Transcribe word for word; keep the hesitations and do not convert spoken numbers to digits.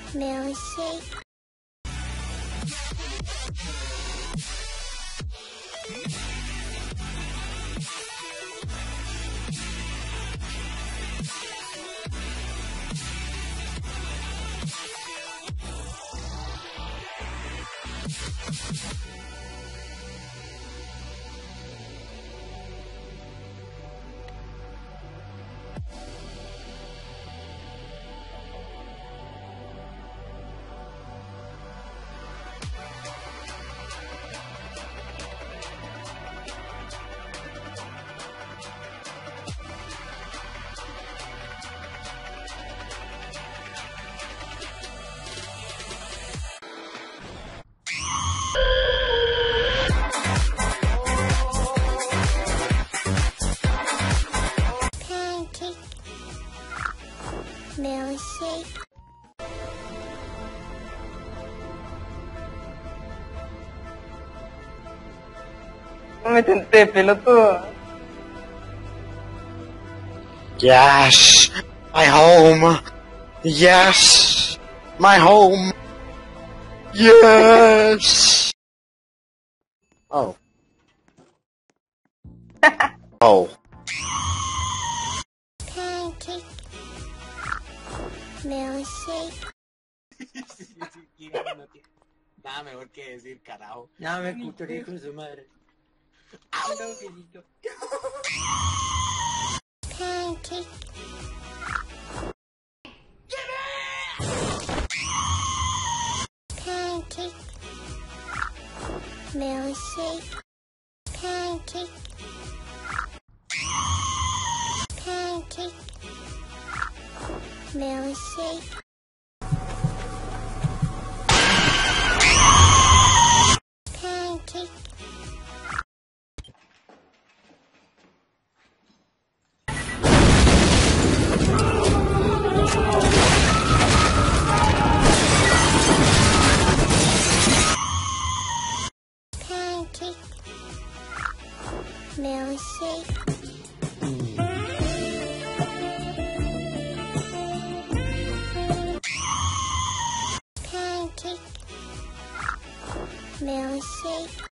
Milkshake. Milkshake. No me tenté, pelotudo. Yes, my home. Yes, my home. Yes. Oh. Oh. Pancake. Milkshake. Nada mejor que decir, carajo. Ya me escuché, hijo de su madre. Pancake. Pancake. Milkshake. Pancake. Pancake. Milkshake. Pancake. Pancake. Milkshake. Pancake. Milkshake.